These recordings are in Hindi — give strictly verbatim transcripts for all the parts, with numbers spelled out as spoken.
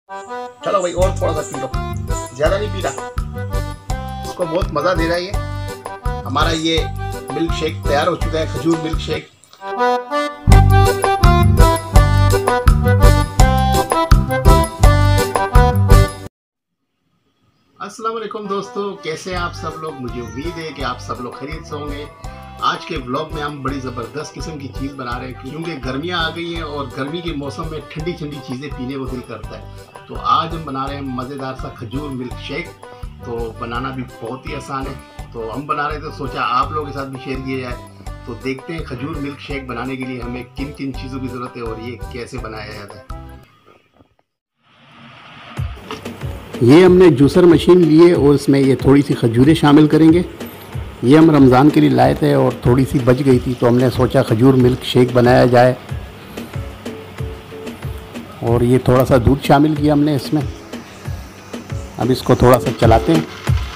चलो भाई और थोड़ा सा पी लो, ज्यादा नहीं पी रहा। इसको बहुत मजा दे रहा है ये हमारा ये मिल्क शेक तैयार हो चुका है, खजूर मिल्क शेक। अस्सलाम वालेकुम दोस्तों, कैसे हैं आप सब लोग। मुझे उम्मीद है कि आप सब लोग खैरियत से होंगे। आज के व्लॉग में हम बड़ी ज़बरदस्त किस्म की चीज़ बना रहे हैं क्योंकि गर्मियाँ आ गई हैं और गर्मी के मौसम में ठंडी ठंडी चीज़ें पीने को दिल करता है। तो आज हम बना रहे हैं मज़ेदार सा खजूर मिल्क शेक। तो बनाना भी बहुत ही आसान है, तो हम बना रहे थे, सोचा आप लोगों के साथ भी शेयर किया जाए। तो देखते हैं खजूर मिल्क शेक बनाने के लिए हमें किन किन चीज़ों की ज़रूरत है और ये कैसे बनाया जाता है। ये हमने जूसर मशीन लिए और इसमें ये थोड़ी सी खजूरें शामिल करेंगे। ये हम रमज़ान के लिए लाए थे और थोड़ी सी बच गई थी, तो हमने सोचा खजूर मिल्क शेक बनाया जाए। और ये थोड़ा सा दूध शामिल किया हमने इसमें। अब इसको थोड़ा सा चलाते हैं।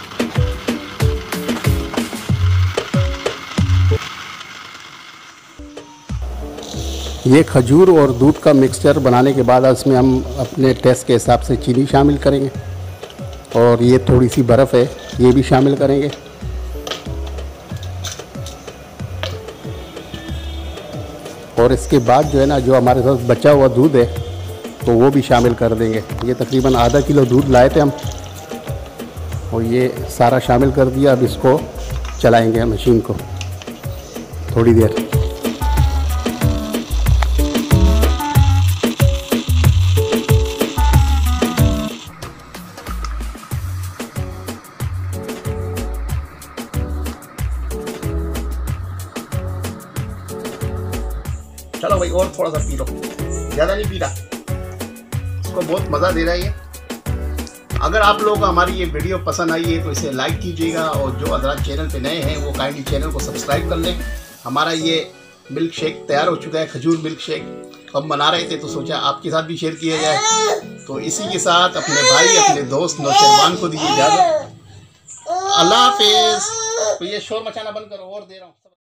ये खजूर और दूध का मिक्सचर बनाने के बाद इसमें हम अपने टेस्ट के हिसाब से चीनी शामिल करेंगे और ये थोड़ी सी बर्फ़ है ये भी शामिल करेंगे। और इसके बाद जो है ना, जो हमारे पास बचा हुआ दूध है तो वो भी शामिल कर देंगे। ये तकरीबन आधा किलो दूध लाए थे हम और ये सारा शामिल कर दिया। अब इसको चलाएंगे मशीन को थोड़ी देर। चलो भाई और थोड़ा सा पी लो, ज़्यादा नहीं पी रहा। इसको बहुत मज़ा दे रहा है ये। अगर आप लोगों को हमारी ये वीडियो पसंद आई है तो इसे लाइक कीजिएगा और जो हजरात चैनल पे नए हैं वो काइंडली चैनल को सब्सक्राइब कर लें। हमारा ये मिल्क शेक तैयार हो चुका है, खजूर मिल्क शेक। हम बना रहे थे तो सोचा आपके साथ भी शेयर किया जाए। तो इसी के साथ अपने भाई अपने दोस्त नौशरवान को दीजिए इजाज़त। अल्लाह हाफिज़। तो ये शोर मचाना बंद करो और दे रहा हूँ।